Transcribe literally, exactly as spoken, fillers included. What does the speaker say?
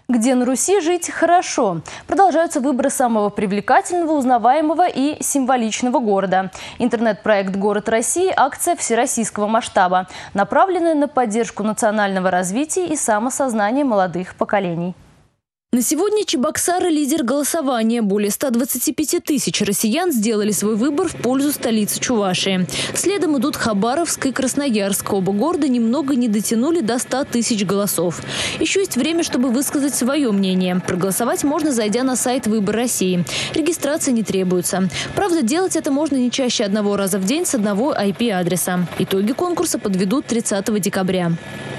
Где на Руси жить хорошо? Продолжаются выборы самого привлекательного, узнаваемого и символичного города. Интернет-проект «Город России» – акция всероссийского масштаба, направленная на поддержку национального развития и самосознания молодых поколений. На сегодня Чебоксары – лидер голосования. Более ста двадцати пяти тысяч россиян сделали свой выбор в пользу столицы Чувашии. Следом идут Хабаровск и Красноярск. Оба города немного не дотянули до ста тысяч голосов. Еще есть время, чтобы высказать свое мнение. Проголосовать можно, зайдя на сайт «Выбор России». Регистрация не требуется. Правда, делать это можно не чаще одного раза в день с одного ай пи адреса. Итоги конкурса подведут тридцатого декабря.